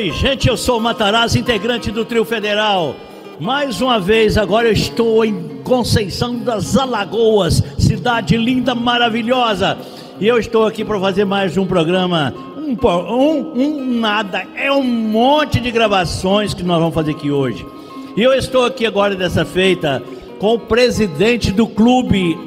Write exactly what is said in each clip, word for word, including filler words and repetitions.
Oi, gente, eu sou o Matarazzo, integrante do Trio Federal. Mais uma vez, agora eu estou em Conceição das Alagoas, cidade linda, maravilhosa. E eu estou aqui para fazer mais um programa, um, um, um nada, é um monte de gravações que nós vamos fazer aqui hoje. E eu estou aqui agora dessa feita com o presidente do clube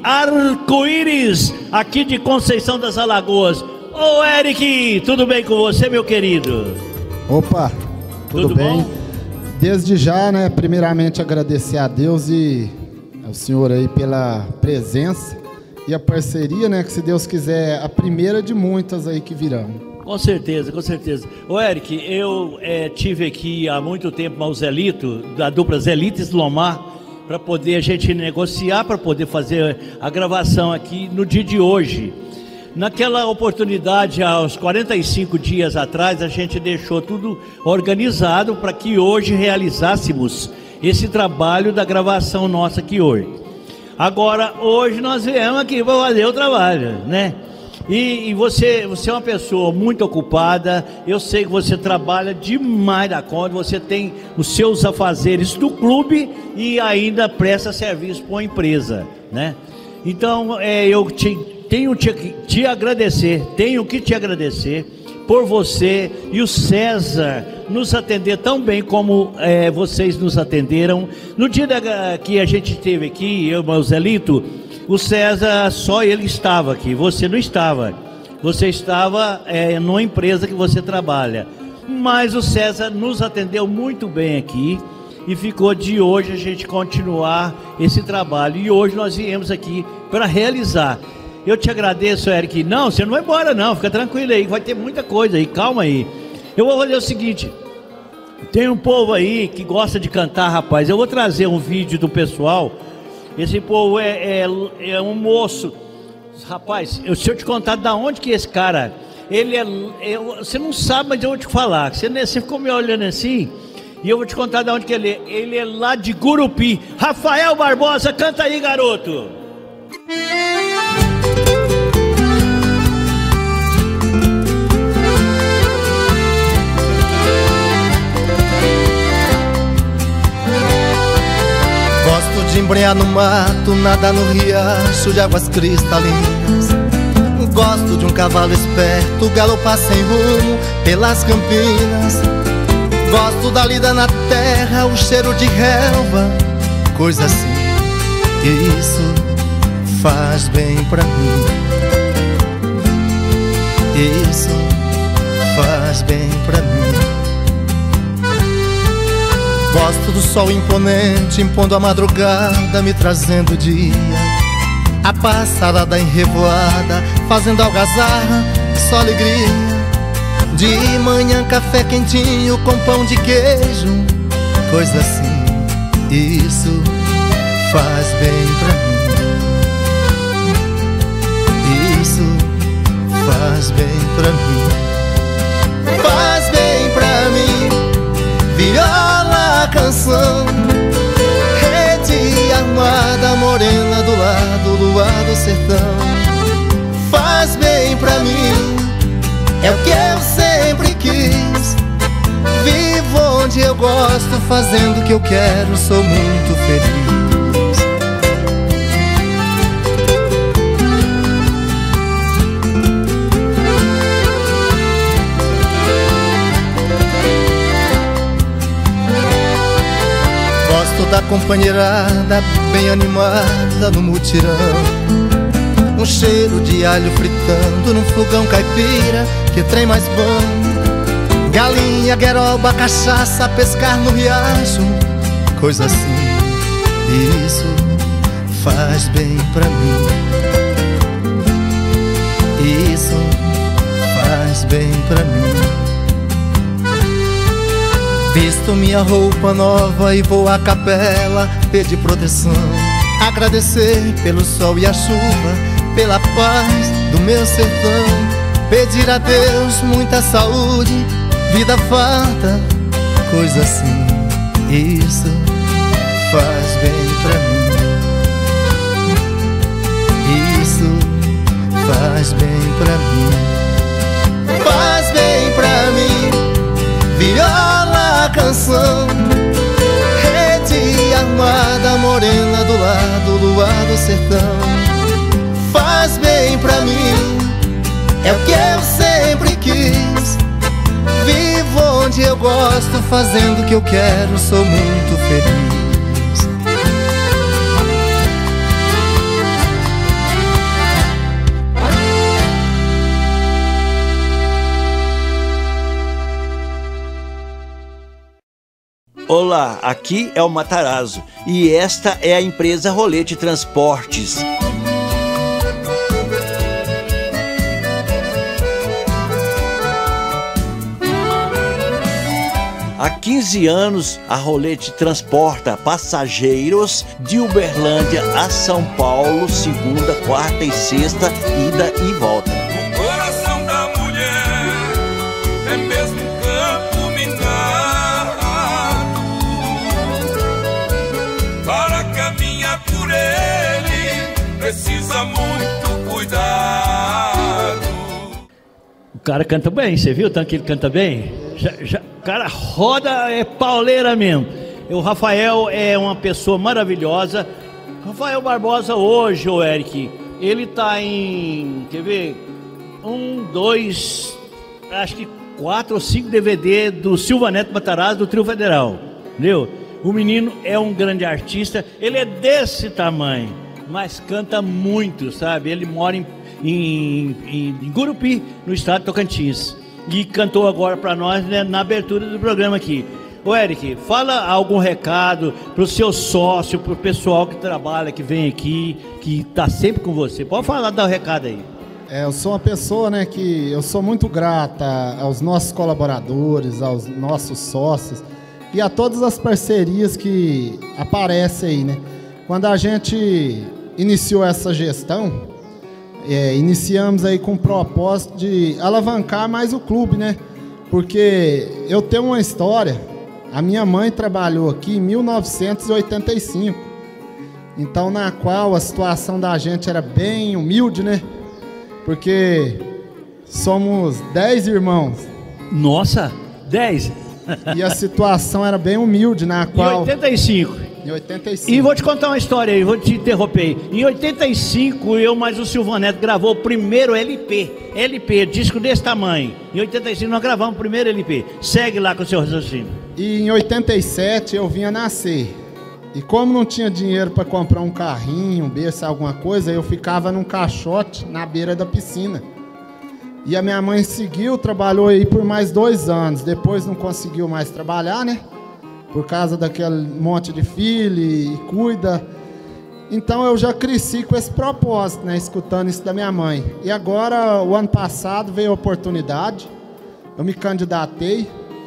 Arco-Íris, aqui de Conceição das Alagoas. Ô Eric, tudo bem com você, meu querido? Opa, tudo, tudo bem? Bom? Desde já, né, primeiramente agradecer a Deus e ao senhor aí pela presença e a parceria, né, que se Deus quiser, a primeira de muitas aí que virão. Com certeza, com certeza. Ô Eric, eu é, tive aqui há muito tempo o Zelito, da dupla Zelites Lomar, para poder a gente negociar, para poder fazer a gravação aqui no dia de hoje. Naquela oportunidade, há uns quarenta e cinco dias atrás, a gente deixou tudo organizado para que hoje realizássemos esse trabalho da gravação nossa aqui hoje. Agora, hoje nós viemos aqui para fazer o trabalho, né? E, e você, você é uma pessoa muito ocupada, eu sei que você trabalha demais da conta, você tem os seus afazeres do clube e ainda presta serviço para uma empresa, né? Então, é, eu te... Tenho que te, te agradecer, tenho que te agradecer por você e o César nos atender tão bem como é, vocês nos atenderam. No dia da, que a gente esteve aqui, eu e o Zelito, o César, só ele estava aqui, você não estava. Você estava é, numa empresa que você trabalha. Mas o César nos atendeu muito bem aqui e ficou de hoje a gente continuar esse trabalho. E hoje nós viemos aqui para realizar. Eu te agradeço, Eric. Não, você não vai embora não, fica tranquilo aí, vai ter muita coisa aí, calma aí. Eu vou fazer o seguinte, tem um povo aí que gosta de cantar, rapaz. Eu vou trazer um vídeo do pessoal. Esse povo é, é, é um moço. Rapaz, eu, se eu te contar da onde que é esse cara, ele é, é, você não sabe, mas eu vou te falar. Você, você ficou me olhando assim, e eu vou te contar da onde que ele é. Ele é lá de Gurupi. Rafael Barbosa, canta aí, garoto. Gosto de embrenhar no mato, nadar no riacho de águas cristalinas. Gosto de um cavalo esperto, galopar sem rumo pelas campinas. Gosto da lida na terra, o cheiro de relva, coisa assim. Isso faz bem pra mim. Isso faz bem pra mim. Gosto do sol imponente, impondo a madrugada, me trazendo o dia. A passarada em revoada, fazendo algazarra, só alegria. De manhã café quentinho com pão de queijo, coisa assim. Isso faz bem pra mim. Isso faz bem pra mim. Faz bem pra mim. Viola, canção, rede armada, morena do lado, luar do sertão. Faz bem pra mim, é o que eu sempre quis. Vivo onde eu gosto, fazendo o que eu quero, sou muito feliz. Da companheirada bem animada no mutirão. Um cheiro de alho fritando num fogão caipira, que trem mais bom. Galinha, gueroba, cachaça, pescar no riacho, coisa assim. Isso faz bem pra mim. Isso faz bem pra mim. Visto minha roupa nova e vou à capela pedir proteção, agradecer pelo sol e a chuva, pela paz do meu sertão. Pedir a Deus muita saúde, vida farta, coisa assim. Isso faz bem pra mim. Isso faz bem pra mim. Faz bem pra mim. Viola, canção. Rede armada, morena do lado, luar do sertão. Faz bem pra mim, é o que eu sempre quis. Vivo onde eu gosto, fazendo o que eu quero, sou muito feliz. Olá, aqui é o Matarazzo e esta é a empresa Rolete Transportes. Há quinze anos, a Rolete transporta passageiros de Uberlândia a São Paulo, segunda, quarta e sexta, ida e volta. O coração da mulher é mesmo um campo minado. Para caminhar por ele, precisa muito cuidado. O cara canta bem, você viu tanto que ele canta bem? Já, já, o cara roda, é pauleira mesmo. O Rafael é uma pessoa maravilhosa. Rafael Barbosa hoje, ô Eric, ele tá em, quer ver, um, dois, acho que quatro ou cinco D V D do Silva Neto Matarazzo, do Trio Federal, entendeu? O menino é um grande artista, ele é desse tamanho, mas canta muito, sabe? Ele mora em, em, em, em Gurupi, no estado de Tocantins. E cantou agora para nós, né, na abertura do programa aqui. Ô Eric, fala algum recado para o seu sócio, para o pessoal que trabalha, que vem aqui, que está sempre com você. Pode falar, dar o recado aí. É, eu sou uma pessoa, né, que eu sou muito grata aos nossos colaboradores, aos nossos sócios e a todas as parcerias que aparecem aí, né. Quando a gente iniciou essa gestão, É, iniciamos aí com o propósito de alavancar mais o clube, né? Porque eu tenho uma história, a minha mãe trabalhou aqui em mil novecentos e oitenta e cinco, então na qual a situação da gente era bem humilde, né? Porque somos dez irmãos. Nossa, dez? E a situação era bem humilde, na qual... Em oitenta e cinco. Em oitenta e cinco. E vou te contar uma história aí, vou te interromper aí. Em oitenta e cinco, eu mais o Silva Neto gravou o primeiro L P. L P, disco desse tamanho. Em oitenta e cinco nós gravamos o primeiro L P. Segue lá com o seu raciocínio. E em oitenta e sete eu vinha nascer. E como não tinha dinheiro para comprar um carrinho, um berço, alguma coisa, eu ficava num caixote na beira da piscina. E a minha mãe seguiu, trabalhou aí por mais dois anos. Depois não conseguiu mais trabalhar, né? Por causa daquele monte de filho e cuida. Então eu já cresci com esse propósito, né? Escutando isso da minha mãe. E agora, o ano passado, veio a oportunidade. Eu me candidatei.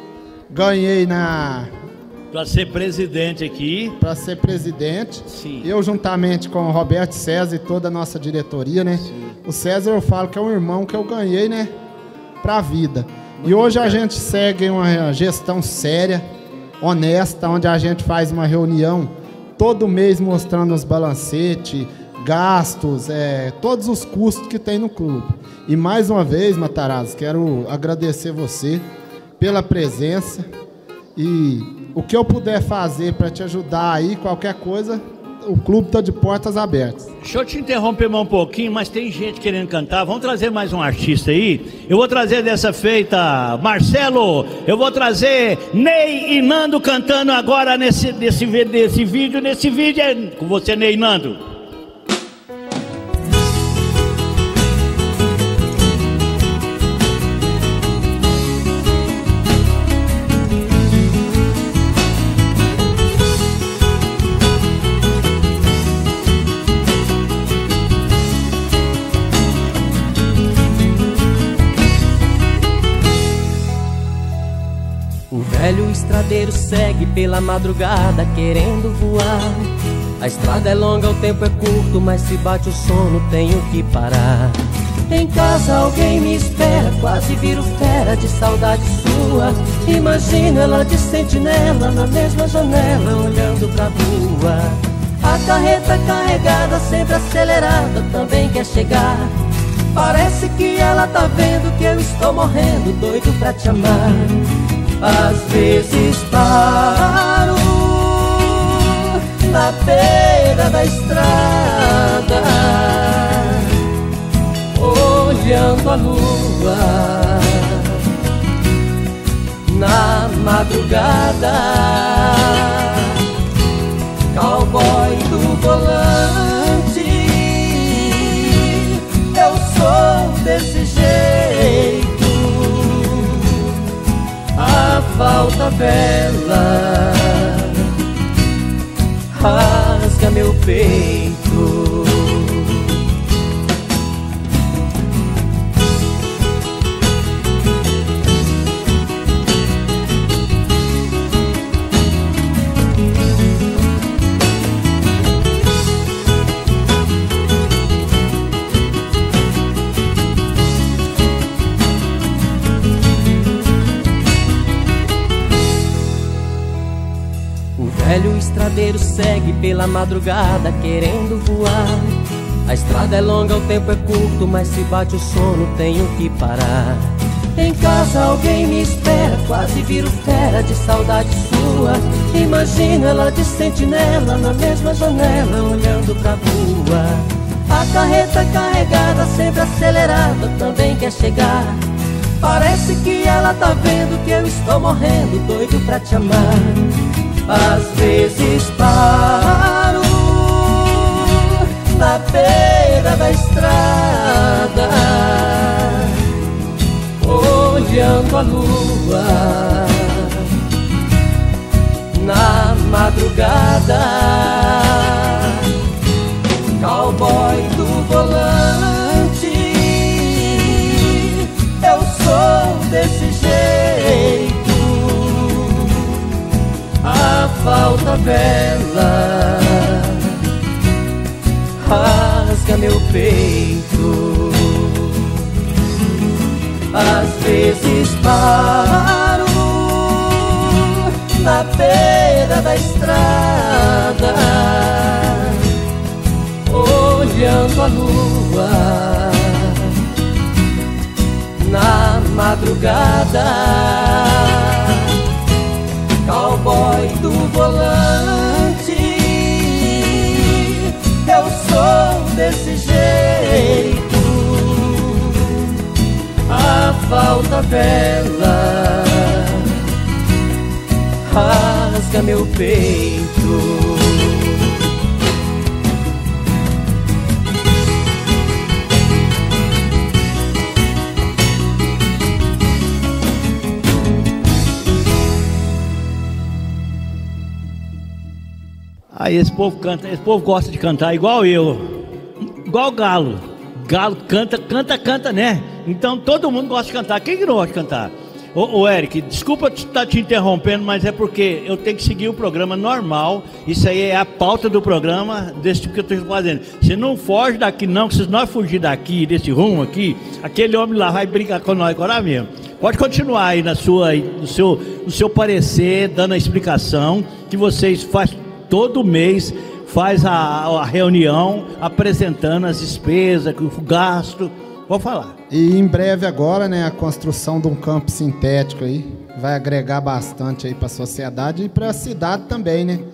Ganhei na... Para ser presidente aqui. Para ser presidente. Sim. Eu, juntamente com o Roberto César e toda a nossa diretoria, né? Sim. O César, eu falo que é um irmão que eu ganhei, né? Para a vida. Muito e hoje bem. A gente segue uma gestão séria, honesta, onde a gente faz uma reunião todo mês mostrando os balancetes, gastos, é, todos os custos que tem no clube. E mais uma vez, Matarazzo, quero agradecer você pela presença e o que eu puder fazer para te ajudar aí, qualquer coisa, o clube está de portas abertas. Deixa eu te interromper mais um pouquinho, mas tem gente querendo cantar. Vamos trazer mais um artista aí. Eu vou trazer dessa feita Marcelo, eu vou trazer Ney e Nando cantando agora nesse, nesse, nesse vídeo. Nesse vídeo é com você, Ney e Nando. Velho estradeiro segue pela madrugada querendo voar. A estrada é longa, o tempo é curto, mas se bate o sono tenho que parar. Em casa alguém me espera, quase viro fera de saudade sua. Imagino ela de sentinela na mesma janela olhando pra rua. A carreta carregada, sempre acelerada, também quer chegar. Parece que ela tá vendo que eu estou morrendo, doido pra te amar. Às vezes paro na beira da estrada, olhando a lua na madrugada. Cowboy do volante, eu sou desse jeito. A falta vela rasga meu peito. O velho estradeiro segue pela madrugada querendo voar. A estrada é longa, o tempo é curto, mas se bate o sono tenho que parar. Em casa alguém me espera, quase viro fera de saudade sua. Imagino ela de sentinela na mesma janela, olhando pra rua. A carreta carregada, sempre acelerada, também quer chegar. Parece que ela tá vendo que eu estou morrendo, doido pra te amar. Às vezes paro na beira da estrada, olhando a lua na madrugada. Cowboy do volante, eu sou desse jeito. A falta vela rasga meu peito. Às vezes paro na beira da estrada, olhando a lua na madrugada. Cowboy do volante, eu sou desse jeito. A falta vela rasga meu peito. Aí esse povo canta, esse povo gosta de cantar igual eu, igual galo. Galo canta, canta, canta, né? Então todo mundo gosta de cantar. Quem que não gosta de cantar? Ô, ô Eric, desculpa estar te interrompendo, mas é porque eu tenho que seguir o programa normal. Isso aí é a pauta do programa, desse tipo que eu estou fazendo. Você não foge daqui não, que se nós fugir daqui, desse rumo aqui, aquele homem lá vai brigar com nós agora mesmo. Pode continuar aí na sua, no, seu, no seu parecer, dando a explicação que vocês fazem todo mês, faz a, a reunião apresentando as despesas, o gasto. Vou falar. E em breve agora, né, a construção de um campo sintético aí vai agregar bastante aí para a sociedade e para a cidade também, né?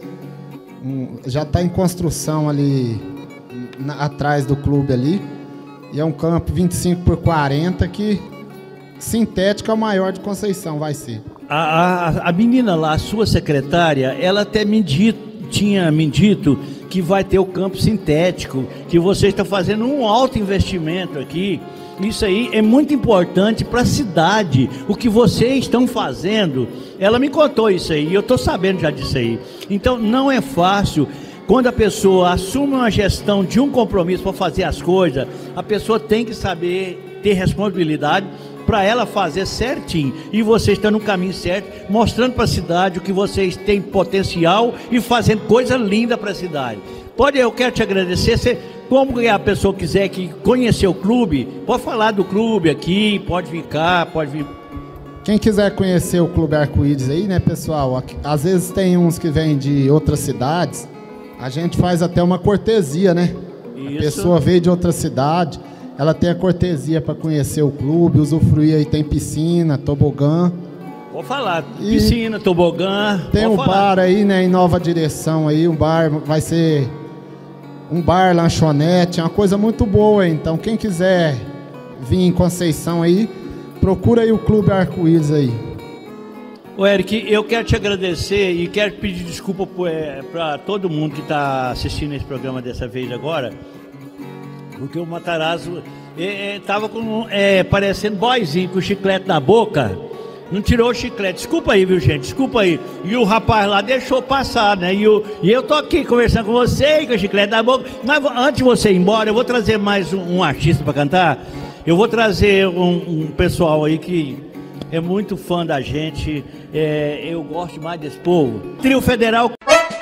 Um, já está em construção ali na, atrás do clube ali. E é um campo vinte e cinco por quarenta que sintético é o maior de Conceição, vai ser. A, a, a menina lá, a sua secretária, ela até me dito, tinha me dito que vai ter o campo sintético, que vocês estão fazendo um alto investimento aqui. Isso aí é muito importante para a cidade, o que vocês estão fazendo. Ela me contou isso aí, eu estou sabendo já disso aí. Então não é fácil, quando a pessoa assume uma gestão de um compromisso para fazer as coisas, a pessoa tem que saber ter responsabilidade para ela fazer certinho, e vocês estão no caminho certo, mostrando para a cidade o que vocês têm potencial e fazendo coisa linda para a cidade. Pode, eu quero te agradecer. Você, como a pessoa quiser que conhecer o clube, pode falar do clube aqui, pode ficar, pode vir. Quem quiser conhecer o Clube Arco-Íris aí, né, pessoal, aqui, às vezes tem uns que vêm de outras cidades, a gente faz até uma cortesia, né? Isso. A pessoa veio de outra cidade, ela tem a cortesia para conhecer o clube, usufruir aí, tem piscina, tobogã. Pode falar. E piscina, tobogã. Tem um falar. bar aí, né, em Nova Direção aí, um bar, vai ser um bar, lanchonete, uma coisa muito boa. Então, quem quiser vir em Conceição aí, procura aí o Clube Arco-Íris aí. Ô Eric, eu quero te agradecer e quero pedir desculpa para todo mundo que está assistindo esse programa dessa vez agora, porque o Matarazzo estava é, com é, parecendo boyzinho com o chiclete na boca, não tirou o chiclete. Desculpa aí, viu, gente? Desculpa aí. E o rapaz lá deixou passar, né? E, o, e eu tô aqui conversando com você, com o chiclete na boca. Mas antes de você ir embora, eu vou trazer mais um, um artista para cantar. Eu vou trazer um, um pessoal aí que é muito fã da gente. É, eu gosto mais desse povo. Trio Federal.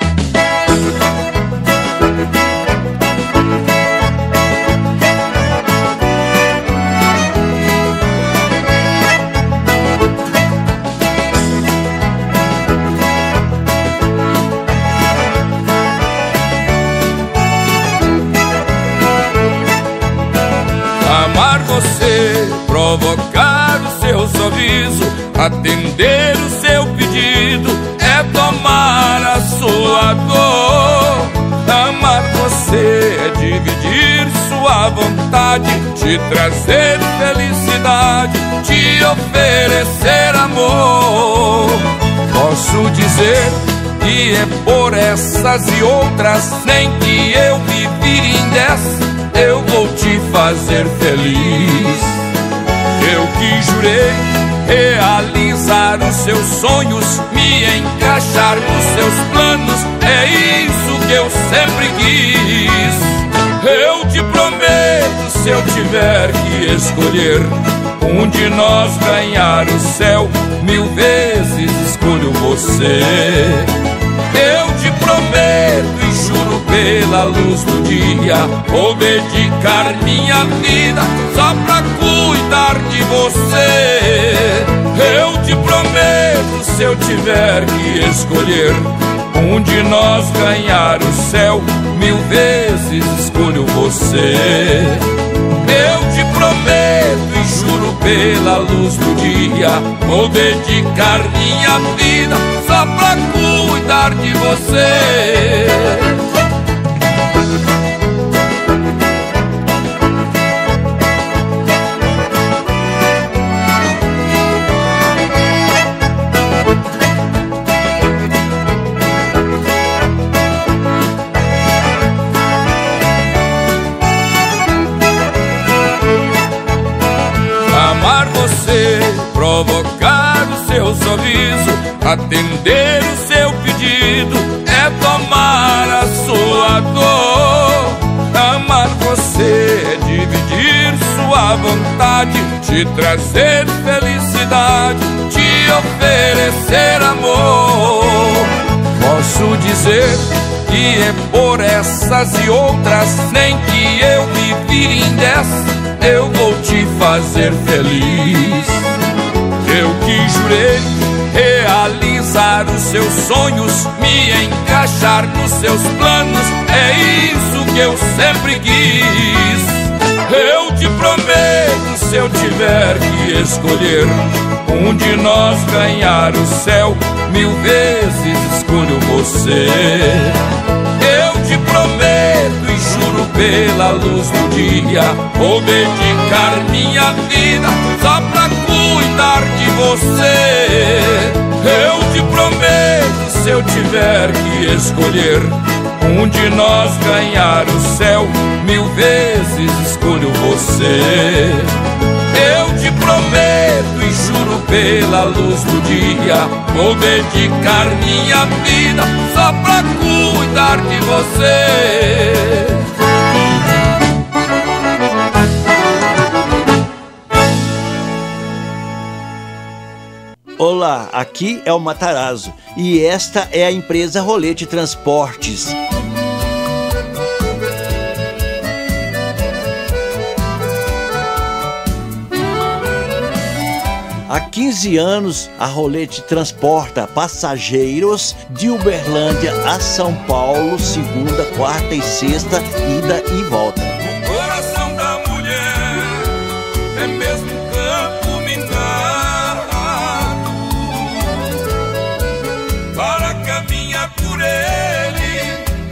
Amar você, provocar o seu sorriso, atender o seu pedido, é tomar a sua dor. Amar você é dividir sua vontade, te trazer felicidade, te oferecer amor. Posso dizer que é por essas e outras, nem que eu me vire em dez, eu vou te fazer feliz. Eu que jurei realizar os seus sonhos, me encaixar nos seus planos, é isso que eu sempre quis. Eu te prometo, se eu tiver que escolher um de nós ganhar o céu, mil vezes escolho você. Eu te prometo e juro pela luz do dia, vou dedicar minha vida só pra cuidar de você. Eu te prometo, se eu tiver que escolher um de nós ganhar o céu, mil vezes escolho você. Eu te prometo e juro pela luz do dia, vou dedicar minha vida só pra cuidar de você. Provocar o seu sorriso, atender o seu pedido, é tomar a sua dor. Amar você é dividir sua vontade, te trazer felicidade, te oferecer amor. Posso dizer que é por essas e outras, nem que eu me vire em dez, eu vou te fazer feliz. Eu que jurei realizar os seus sonhos, me encaixar nos seus planos, é isso que eu sempre quis. Eu te prometo, se eu tiver que escolher um de nós ganhar o céu, mil vezes escolho você. Eu te prometo e juro pela luz do dia, vou dedicar minha vida só pra cuidar de você. Eu te prometo, se eu tiver que escolher um de nós ganhar o céu, mil vezes escolho você. Eu te prometo e juro pela luz do dia, vou dedicar minha vida só pra cuidar de você. Olá, aqui é o Matarazzo e esta é a empresa Rolete Transportes. Há quinze anos, a Rolete transporta passageiros de Uberlândia a São Paulo, segunda, quarta e sexta, ida e volta. O coração da mulher é mesmo campo minado.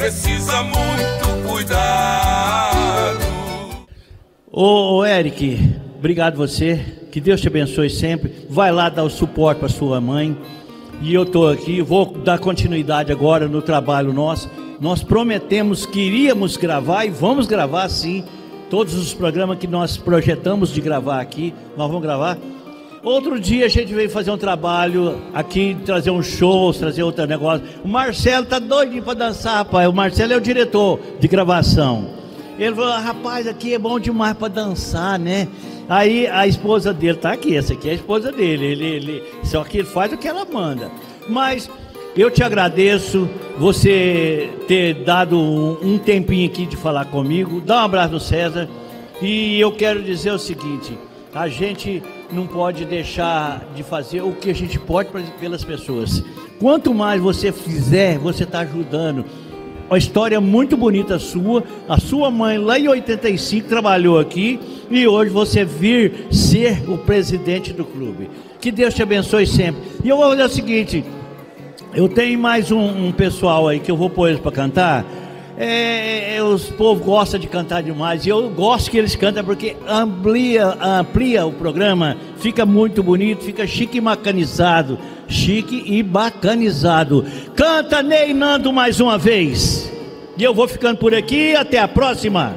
precisa muito cuidado. Ô, ô Eric, obrigado você, que Deus te abençoe sempre. Vai lá dar o suporte para sua mãe. E eu estou aqui, vou dar continuidade agora no trabalho nosso. Nós prometemos que iríamos gravar e vamos gravar sim. Todos os programas que nós projetamos de gravar aqui, nós vamos gravar. Outro dia a gente veio fazer um trabalho aqui, trazer um show, trazer outro negócio. O Marcelo tá doidinho para dançar, rapaz. O Marcelo é o diretor de gravação. Ele falou, rapaz, aqui é bom demais para dançar, né? Aí a esposa dele tá aqui, essa aqui é a esposa dele, ele, ele, só que ele faz o que ela manda. Mas eu te agradeço você ter dado um, um tempinho aqui de falar comigo. Dá um abraço no César. E eu quero dizer o seguinte, a gente não pode deixar de fazer o que a gente pode pelas pessoas. Quanto mais você fizer, você está ajudando. Uma história muito bonita sua. A sua mãe lá em oitenta e cinco trabalhou aqui e hoje você vir ser o presidente do clube. Que Deus te abençoe sempre. E eu vou fazer o seguinte, eu tenho mais um, um pessoal aí que eu vou pôr eles para cantar. É, os povos gostam de cantar demais e eu gosto que eles cantem porque amplia, amplia o programa, fica muito bonito, fica chique e bacanizado, chique e bacanizado. Canta Ney Nando mais uma vez. E eu vou ficando por aqui, até a próxima.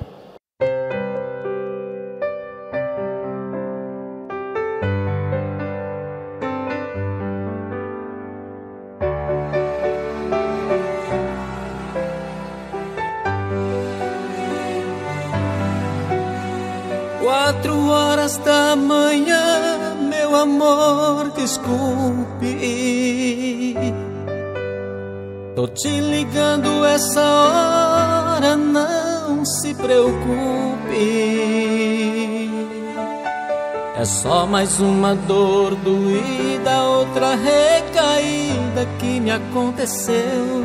Quatro horas da manhã, meu amor, desculpe. Tô te ligando essa hora, não se preocupe. É só mais uma dor doída, outra recaída que me aconteceu.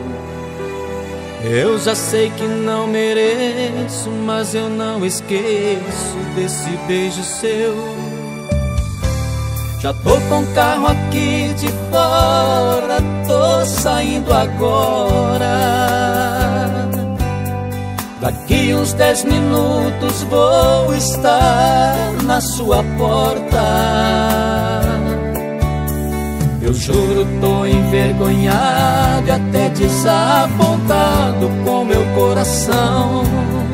Eu já sei que não mereço, mas eu não esqueço desse beijo seu. Já tô com o carro aqui de fora, tô saindo agora. Daqui uns dez minutos vou estar na sua porta. Eu juro, tô envergonhado e até desapontado com meu coração.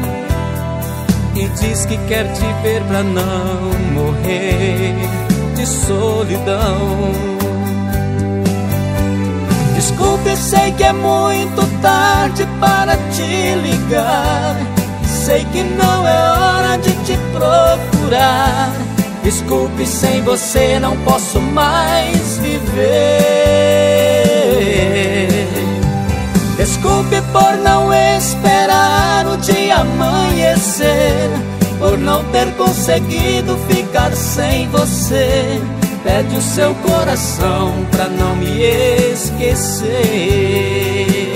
E diz que quer te ver pra não morrer de solidão. Desculpe, sei que é muito tarde para te ligar. Sei que não é hora de te procurar. Desculpe, sem você não posso mais viver. Desculpe por não esperar o dia amanhecer, por não ter conseguido ficar sem você. Pede o seu coração pra não me esquecer.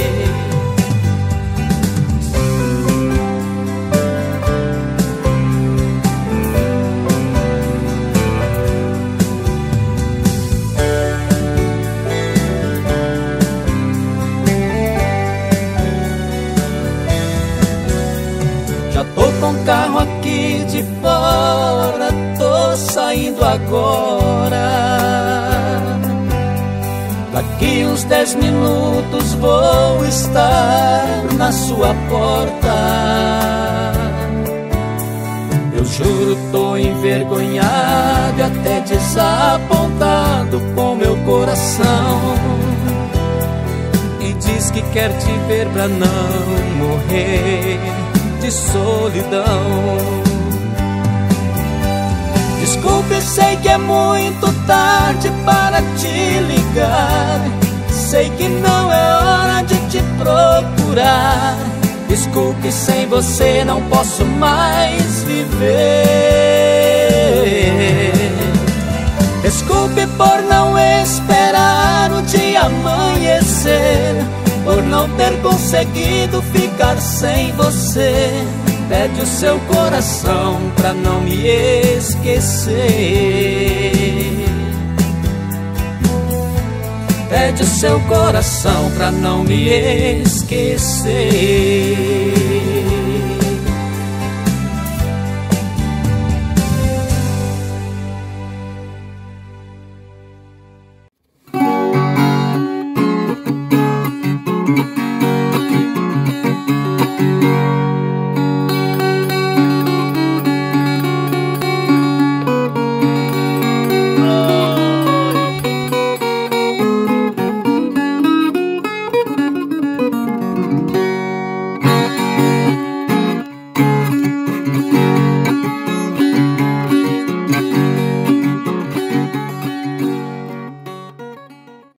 Com o carro aqui de fora, tô saindo agora. Daqui uns dez minutos vou estar na sua porta. Eu juro, tô envergonhado e até desapontado com meu coração. E diz que quer te ver pra não morrer de solidão. Desculpe, sei que é muito tarde para te ligar. Sei que não é hora de te procurar. Desculpe, sem você não posso mais viver. Desculpe por não esperar o dia amanhecer, por não ter conseguido ficar sem você. Pede o seu coração pra não me esquecer. Pede pede o seu coração pra não me esquecer.